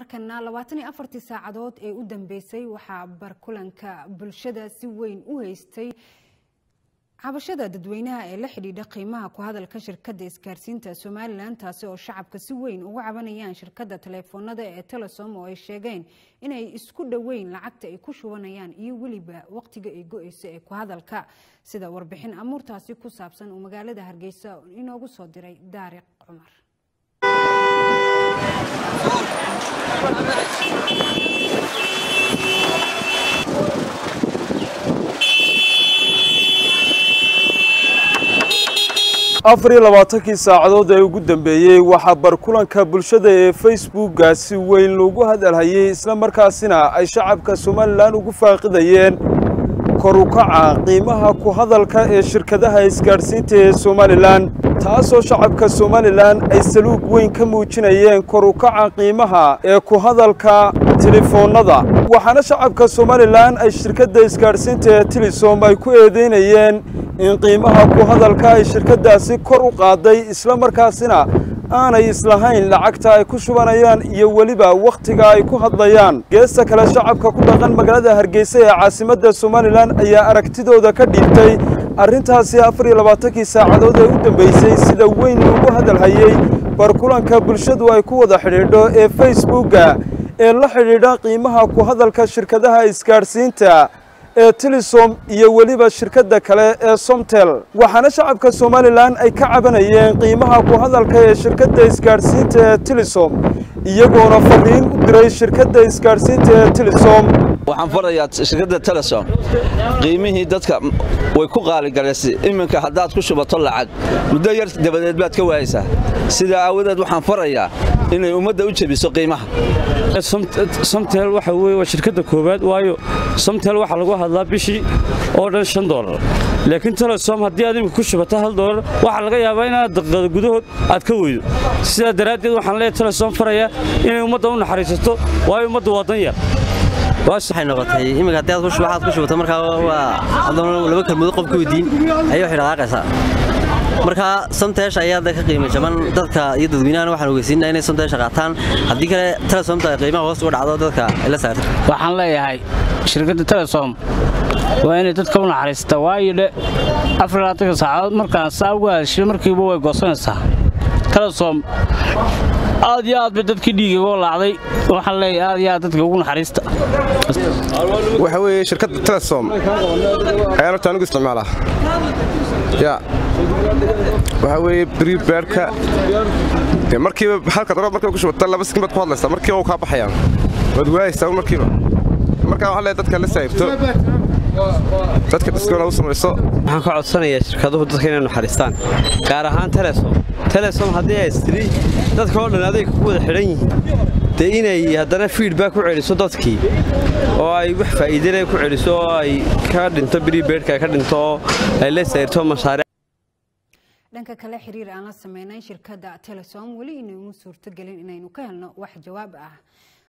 markana 24 saacadood ee u dambeysay waxa barkulanka bulshada si weyn u haystay cabashada dadweynaha ee la xidhiidha qiimaha ku hadalka shirkadda isgaarsiinta Soomaaliland taasi oo shacabka si weyn uga cabanayaan shirkadda telefoonada ee Telesom oo ay sheegeen inay isku dhaweyn lacagta ay ku shubanayaan iyo waliba waqtiga ay go'ayso ee ku hadalka sida warbixin amuurtaasi ku saabsan oo magaalada Hargeysa inoogu soo diray Daariq Cumar afar 20 saacadood ee ugu dambeeyay waxa barkulanka bulshada ee Facebook si weyn loogu hadalhayay isla markaasina ay shacabka Soomaaliland ugu faaqidayeen kor u kaca qiimaha ku hadalka ee shirkadaha isgaarsiinta ee Soomaaliland taasoo shacabka Soomaaliland ay saluug weyn ka muujinayeen kor u kaca qiimaha ee ku hadalka telefoonada waxaana shacabka Soomaaliland ay shirkadda isgaarsiinta ee Telesom ay ku eedeynayeen in qiimaha ku hadalka ay shirkadaasi kor u qaaday isla markaasina aanay islahayn lacagta ay ku shubanayaan iyo waliba waqtiga ay ku hadlayaan geesta kale shacabka ku dhaqan magaalada Hargeysa ee caasimadda Soomaaliland ayaa aragtidooda ka dhiibtay arrintaasi 24 saacadood ee u dambeysay sida weyn ugu hadalhayay barkulanka bulshadu ay ku wada xidhiidho ee Facebook ee la xidhiidha qiimaha ku hadalka shirkadaha isgaarsiinta ee Telesom iyo waliba shirkadda kale ee Somtel waxaana shacabka Soomaaliland ay ka cabanayeen qiimaha ku hadalka ee shirkadda isgaarsiinta ee Telesom iyagoona fariin u diray shirkadda isgaarsiinta ee Telesom waxaan farayaa shirkadda Telesom qiimihii dadka way ku qaali galeysay iminka hadaad ku shubato lacag muddo yar dabadeed baad ka waaysaa sida aawadeed waxaan farayaa inay ummadda u jabiso qiimaha Somtel waxa weeye shirkadda koobaad waayo Somtel waxa lagu hadlaa bishii oo dhan $5 laakiin Telesom haddii aad ku shubato $1 waxa laga yaabaa inaad daqiiqado gudahood aad ka weydo sida daraadeed waxaan leeyahay Telesom faraya inay ummadda u naxariisato waayo ummadda wadan yar waxay noqotay imika haddii aad ku shubato markaa waa laba kalmood qofku weydiin ayuu xiraaqaysaa marka Somtel ayaa dadka qiimo jaban dadka iyo dadweynaha waxaan ogeysiinaa inay Somtel qaataan haddii kale Telesom qiimaha hoos u dhacdo dadka ila saarto waxaan leeyahay shirkadda Telesom waa inay dadka u naxariistaa waayo 24 saacadood markaan saawgaashay markiiba way goosanaysaa Telesom aad iyo aad dadkii dhiigay oo laacday waxaan leeyahay aad iyo aad dadka ugu naxariista waxa weeye shirkadda Telesom ayaan tan ugu isticmaalaa ya waxa weeye prepaidka markiiba halka daro markii ku shubata laba sakin baad ku hadlaysaa markii uu ka baxayaan wad waaysaa markiiba marka waxa leeyahay dadka la saayirto dadka diskoona u samayso waxaan ka codsanayaa shirkaduhu dadka inay naxariistaan gaar ahaan Telesom haddii ay istiri dadka oo dhan adeeg ku wada xiran yihiin inay haddana feedback ku celiso dadkii oo ay wax faa'iido ku celiso oo ay ka dhinto prepaidka ka dhinto ay la sayrto mashaariic dhanka kale xiriir aan la sameynay shirkadda Telesom wali inuu suurto galin inaynu ka helno wax jawaab ah